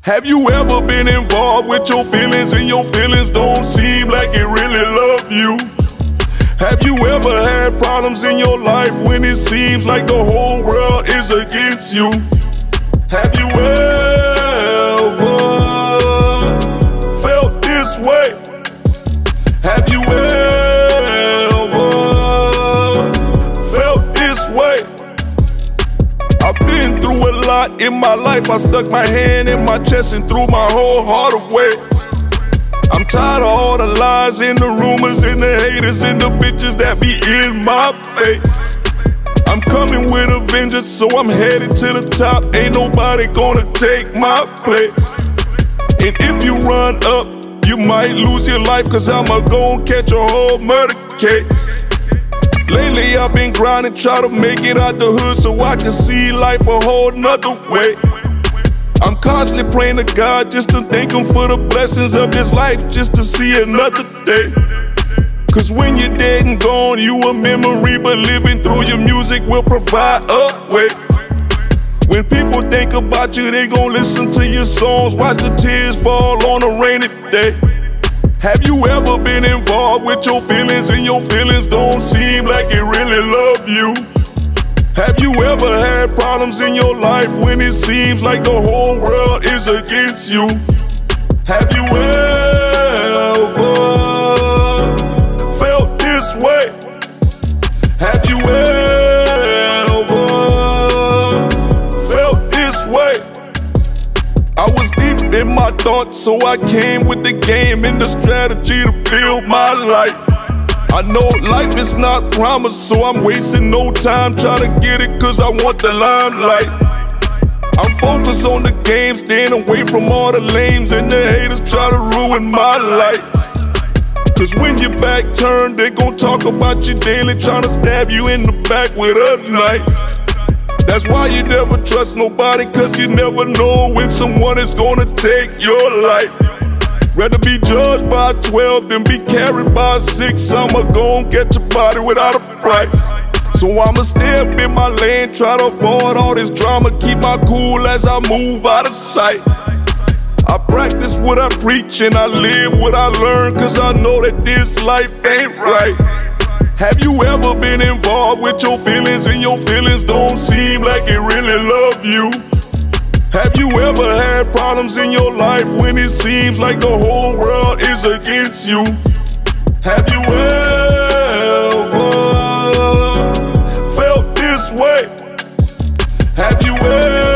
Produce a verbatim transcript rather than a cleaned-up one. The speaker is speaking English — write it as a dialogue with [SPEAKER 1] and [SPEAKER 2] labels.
[SPEAKER 1] Have you ever been involved with your feelings and your feelings don't seem like it really love you? Have you ever had problems in your life when it seems like the whole world is against you? Have you ever felt this way? Have you ever felt this way? I've been through a lot in my life. I stuck my hand in my chest and threw my whole heart away. I'm tired of all the lies and the rumors and the haters and the bitches that be in my face. I'm coming with a vengeance, so I'm headed to the top. Ain't nobody gonna take my place. And if you run up, you might lose your life, cause I'ma gon' catch a whole murder case. Lately I've been grinding, try to make it out the hood so I can see life a whole nother way. I'm constantly praying to God just to thank Him for the blessings of this life, just to see another day. Cause when you're dead and gone, you a memory, but living through your music will provide a way. When people think about you, they gon' listen to your songs, watch the tears fall on a rainy day. Have you ever been involved with your feelings and your feelings don't seem like it really love you? Have you ever had problems in your life when it seems like the whole world is against you? Have you ever felt this way? Have you ever felt this way? I was deep in my thoughts, so I came with the game and the strategy to build my life. I know life is not promised, so I'm wasting no time trying to get it, cause I want the limelight. I'm focused on the game, staying away from all the lames and the haters try to ruin my life. Cause when your back turned, they gon' talk about you daily, trying to stab you in the back with a knife. That's why you never trust nobody, cause you never know when someone is gonna take your life. Rather be judged by a twelve than be carried by a six. I'ma gon' get your body without a price. So I'ma stay up in my lane, try to avoid all this drama, keep my cool as I move out of sight. I practice what I preach and I live what I learn, cause I know that this life ain't right. Have you ever been involved with your feelings and your feelings don't seem like it really love you? Have you ever had problems in your life when it seems like the whole world is against you? Have you ever felt this way? Have you ever